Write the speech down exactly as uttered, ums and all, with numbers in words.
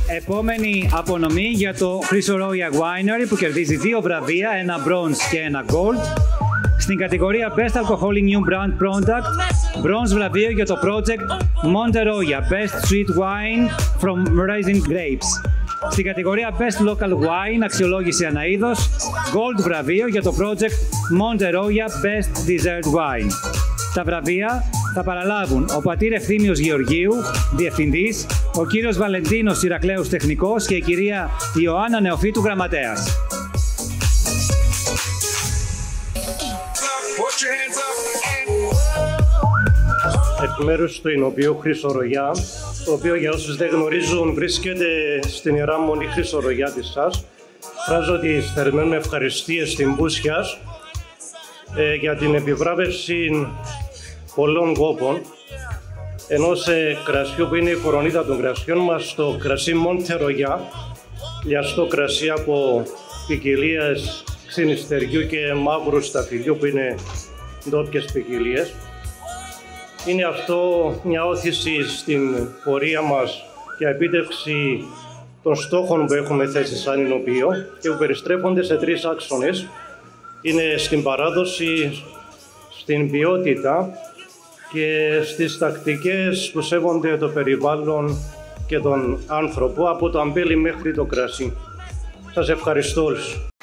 Επόμενη απονομή για το Chrysorrhoia Winery που κερδίζει δύο βραβεία, ένα bronze και ένα gold. Στην κατηγορία Best Alcoholic New Brand Product, bronze βραβείο για το project Monterroia Best Sweet Wine from Raisin Grapes. Στην κατηγορία Best Local Wine, αξιολόγηση αναείδος, gold βραβείο για το project Monterroia Best Dessert Wine. Τα βραβεία θα παραλάβουν ο πατήρ Ευθύμιος Γεωργίου, διευθυντής, ο κύριος Βαλεντίνος Ηρακλέους τεχνικός και η κυρία Ιωάννα Νεοφύτου γραμματέας. Εκ μέρους του εινοποιείου Chrysorrhoia, το οποίο για όσους δεν γνωρίζουν βρίσκεται στην Ιερά Μονή Chrysorrhoia της ΣΑΣ, φράζω τις θερμές μου ευχαριστίες στην Μπούσιας ε, για την επιβράβευση πολλών κόπων ενός ε, κρασιού που είναι η κορονίδα των κρασιών μας, το κρασί Monterroia, λιαστό κρασί από ποικιλίες ξυνιστεριού και μαύρου σταφυλιού που είναι ντόπιες ποικιλίες. Είναι αυτό μια όθηση στην πορεία μας για επίτευξη των στόχων που έχουμε θέσει σαν εινοποιείο και που περιστρέφονται σε τρεις άξονες. Είναι στην παράδοση, στην ποιότητα και στις τακτικές που σέβονται το περιβάλλον και τον άνθρωπο από το αμπέλι μέχρι το κρασί. Σας ευχαριστώ όλους.